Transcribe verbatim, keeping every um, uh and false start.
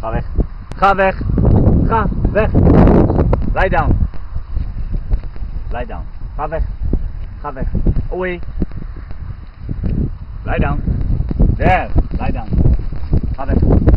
Ga weg. Ga weg. Ga weg. Lie down. Lie down. Ga weg. Ga weg. Away. Lie down. There. Lie down. Ga weg.